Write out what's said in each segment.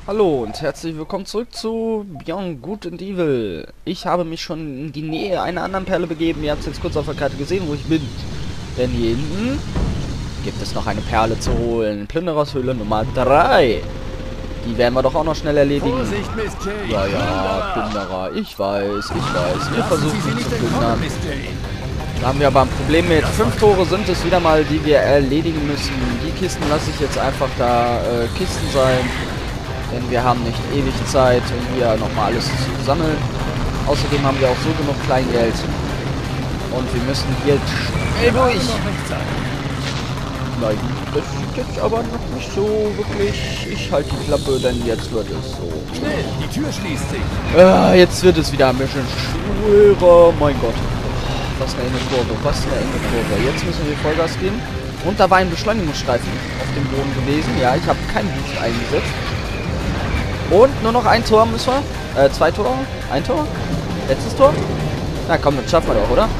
Hallo und herzlich willkommen zurück zu Beyond Good and Evil. Ich habe mich schon in die Nähe einer anderen Perle begeben. Ihr habt es jetzt kurz auf der Karte gesehen, wo ich bin. Denn hier hinten gibt es noch eine Perle zu holen. Plünderershöhle Nummer 3. Die werden wir doch auch noch schnell erledigen. Vorsicht, Miss Jane. Ja, ja, Plünderer. Ich weiß. Wir versuchen zu plündern. Da haben wir aber ein Problem mit. 5 Tore sind es wieder mal, die wir erledigen müssen. Die Kisten lasse ich jetzt einfach da Kisten sein. Denn wir haben nicht ewig Zeit, um hier nochmal alles zu sammeln. Außerdem haben wir auch so genug Kleingeld. Und wir müssen hier schnell durch. Nein, das sieht jetzt aber noch nicht so wirklich. Ich halte die Klappe, denn jetzt wird es so. Schnell, die Tür schließt sich. Jetzt wird es wieder ein bisschen schwerer. Mein Gott. Was eine enge Kurve, was eine enge Kurve. Jetzt müssen wir Vollgas geben. Und da war ein Beschleunigungsstreifen auf dem Boden gewesen. Ja, ich habe keinen Boost eingesetzt. Und nur noch ein Tor müssen wir. 2 Tore? Ein Tor? Letztes Tor? Na komm, das schaffen wir doch, oder?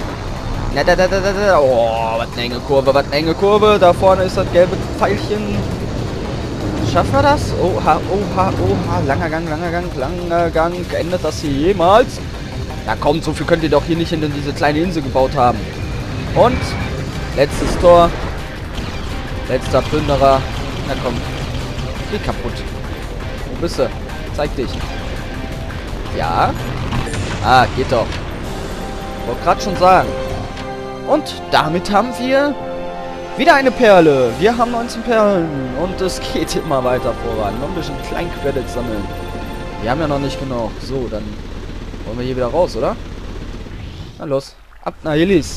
Oh, was eine enge Kurve, was eine enge Kurve. Da vorne ist das gelbe Pfeilchen. Schaffen wir das? Oha, oha, oha. Langer Gang, langer Gang, langer Gang. Endet das hier jemals? Na komm, so viel könnt ihr doch hier nicht in diese kleine Insel gebaut haben. Und letztes Tor. Letzter Plünderer. Na komm. Geh kaputt. Wo bist du? Zeig dich. Ja. Ah, geht doch. Wollte gerade schon sagen. Und damit haben wir wieder eine Perle. Wir haben 19 Perlen. Und es geht immer weiter voran. Noch ein bisschen Kleincredits sammeln. Wir haben ja noch nicht genug. So, dann wollen wir hier wieder raus, oder? Na los. Ab nach Hillis.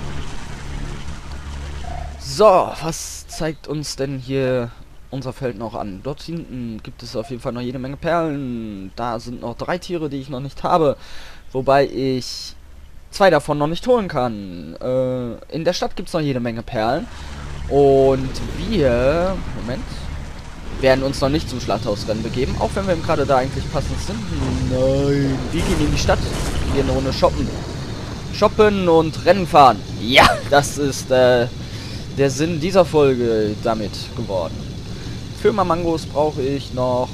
So, was zeigt uns denn hier unser Feld noch an? Dort hinten gibt es auf jeden Fall noch jede Menge Perlen. Da sind noch 3 Tiere, die ich noch nicht habe. Wobei ich 2 davon noch nicht holen kann. In der Stadt gibt es noch jede Menge Perlen. Und wir... Moment. Werden uns noch nicht zum Schlachthausrennen begeben. Auch wenn wir gerade da eigentlich passend sind. Nein. Wir gehen in die Stadt. Wir eine Runde shoppen. Shoppen und Rennen fahren. Ja, das ist der Sinn dieser Folge damit geworden. Für Mangos brauche ich noch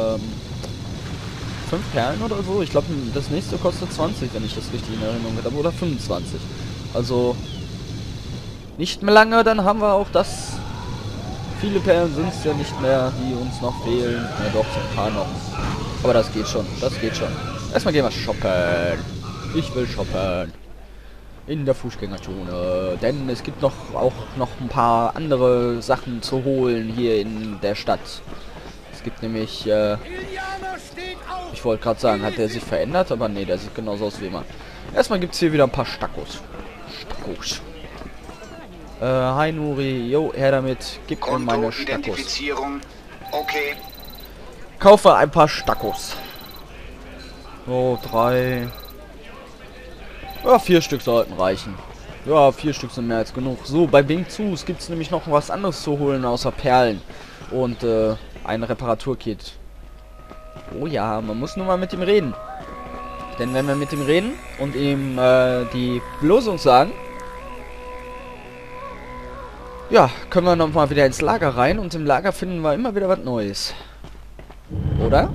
5 Perlen oder so. Ich glaube, das nächste kostet 20, wenn ich das richtig in Erinnerung habe. Oder 25. Also nicht mehr lange, dann haben wir auch das. Viele Perlen sind es ja nicht mehr, die uns noch fehlen. Ja doch, so ein paar noch. Aber das geht schon, das geht schon. Erstmal gehen wir shoppen. Ich will shoppen. In der Fußgängerzone. Denn es gibt auch noch ein paar andere Sachen zu holen hier in der Stadt. Es gibt nämlich, ich wollte gerade sagen, hat der sich verändert? Aber nee, der sieht genauso aus wie immer. Erstmal gibt es hier wieder ein paar Stackos. Stackos. Hi Nuri, jo, her damit. Gib mir meine Stackos. Okay. Kaufe ein paar Stackos. So, 3. Ja, 4 Stück sollten reichen. Ja, 4 Stück sind mehr als genug. So, bei Bing Zus gibt es nämlich noch was anderes zu holen außer Perlen. Und ein Reparaturkit. Oh ja, man muss nur mal mit ihm reden. Denn wenn wir mit ihm reden und ihm die Belohnung sagen, ja, können wir nochmal wieder ins Lager rein. Und im Lager finden wir immer wieder was Neues. Oder?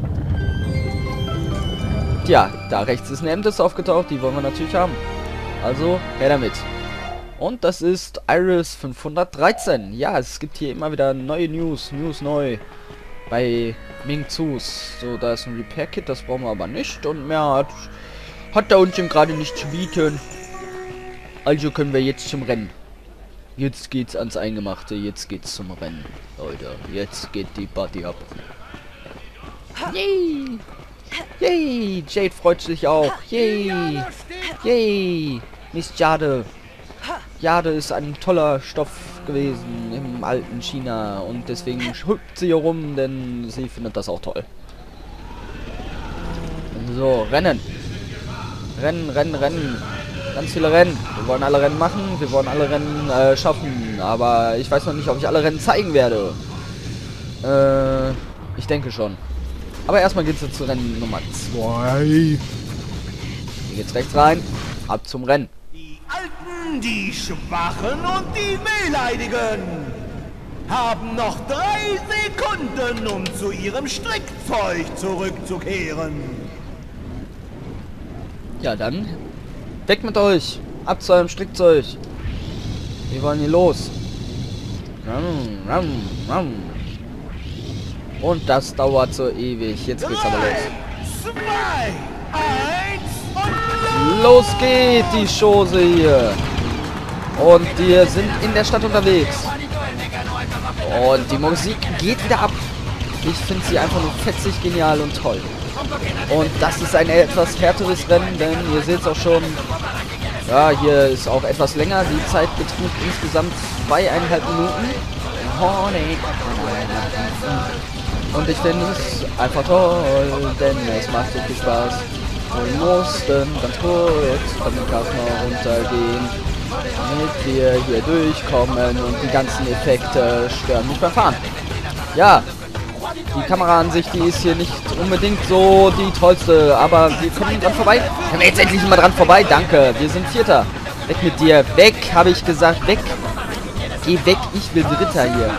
Tja, da rechts ist eine Amethyst aufgetaucht. Die wollen wir natürlich haben. Also, her damit. Und das ist Iris 513. Ja, es gibt hier immer wieder neue News. News neu. Bei Ming Zus. So, da ist ein Repair-Kit. Das brauchen wir aber nicht. Und mehr hat da unten gerade nicht zu bieten. Also können wir jetzt zum Rennen. Jetzt geht's ans Eingemachte, jetzt geht's zum Rennen. Leute, jetzt geht die Party ab. Yay! Yay! Jade freut sich auch. Yay! Yay! Miss Jade. Jade ist ein toller Stoff gewesen im alten China. Und deswegen hüpft sie hier rum, denn sie findet das auch toll. So, Rennen. Rennen, Rennen, Rennen. Ganz viele Rennen. Wir wollen alle Rennen machen. Wir wollen alle Rennen schaffen. Aber ich weiß noch nicht, ob ich alle Rennen zeigen werde. Ich denke schon. Aber erstmal geht's jetzt zu Rennen Nummer 2. Hier geht's rechts rein. Ab zum Rennen. Die Alten, die Schwachen und die Wehleidigen. haben noch 3 Sekunden, um zu ihrem Strickzeug zurückzukehren. Ja, dann weg mit euch. Ab zu eurem Strickzeug. Wir wollen hier los. Und das dauert so ewig. Jetzt geht's aber los. 2, 1 und Los geht die Chose hier. Und wir sind in der Stadt unterwegs. Und die Musik geht wieder ab. Ich finde sie einfach nur fetzig, genial und toll. Und das ist ein etwas härteres Rennen, denn ihr seht es auch schon. Ja, hier ist auch etwas länger. Die Zeit betrug insgesamt 2,5 Minuten. Und ich finde es einfach toll, denn es macht so viel Spaß. Wir mussten ganz kurz von dem Gas mal runtergehen, damit wir hier durchkommen und die ganzen Effekte stören mich beim Fahren. Ja, die Kameraansicht, die ist hier nicht unbedingt so die tollste, aber wir kommen dran vorbei. Können wir jetzt endlich mal dran vorbei? Danke, wir sind Vierter. Weg mit dir, weg, habe ich gesagt, weg. Geh weg, ich will Dritter hier.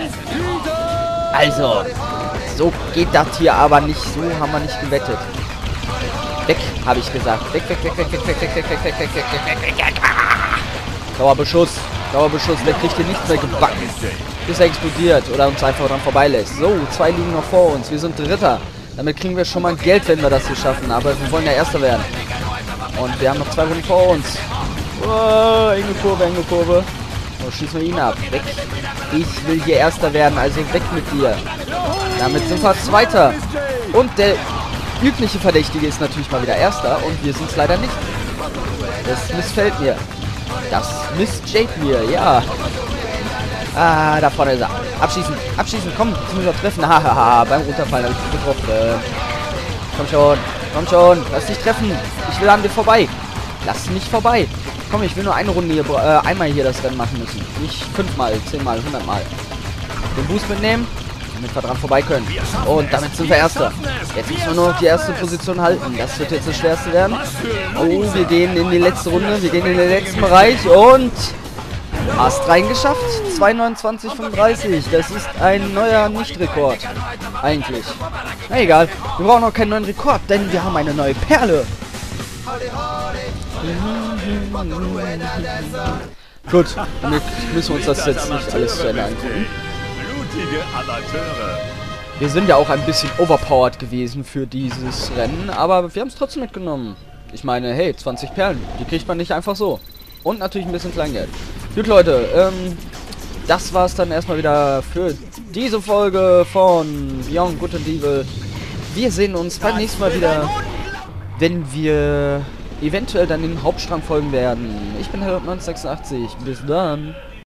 Also, so geht das hier aber nicht, so haben wir nicht gewettet. Weg, habe ich gesagt. Weg, weg, weg, weg, weg, weg, weg, weg, weg, weg, weg, weg, weg, weg, weg. Dauerbeschuss, Dauerbeschuss, der kriegt hier nichts mehr gebacken. Bis er explodiert oder uns einfach dran vorbeilässt. So, 2 liegen noch vor uns, wir sind Dritter. Damit kriegen wir schon mal Geld, wenn wir das hier schaffen, aber wir wollen ja Erster werden. Und wir haben noch 2 Runden vor uns. Oh, enge Kurve, enge Kurve. Oh, schießen wir ihn ab. Weg. Ich will hier Erster werden, also weg mit dir. Damit sind wir Zweiter. Und der übliche Verdächtige ist natürlich mal wieder Erster und wir sind es leider nicht. Das missfällt mir. Das missjaht mir, ja. Ah, da vorne ist er. Abschießen, abschießen, komm, jetzt müssen wir treffen. Hahaha, beim Runterfallen habe ich getroffen. Komm schon, lass dich treffen. Ich will an dir vorbei. Lass mich vorbei. Komm, ich will nur eine Runde hier, einmal hier das Rennen machen müssen. Nicht 5-mal, 10-mal, 100-mal. Den Boost mitnehmen, damit wir dran vorbei können. Und damit sind wir Erster. Jetzt müssen wir nur noch die erste Position halten. Das wird jetzt das Schwerste werden. Oh, wir gehen in die letzte Runde. Wir gehen in den letzten Bereich und fast reingeschafft. 2:29,35. Das ist ein neuer Nicht-Rekord. Eigentlich. Na egal. Wir brauchen noch keinen neuen Rekord, denn wir haben eine neue Perle. Gut, damit müssen wir uns das jetzt nicht alles zu Ende angucken. Blutige Amateure. Wir sind ja auch ein bisschen overpowered gewesen für dieses Rennen, aber wir haben es trotzdem mitgenommen. Ich meine, hey, 20 Perlen, die kriegt man nicht einfach so. Und natürlich ein bisschen Kleingeld. Gut, Leute, das war's dann erstmal wieder für diese Folge von Beyond Good and Evil. Wir sehen uns beim nächsten Mal wieder, wenn wir eventuell dann den Hauptstrang folgen werden. Ich bin Hello 986. Bis dann.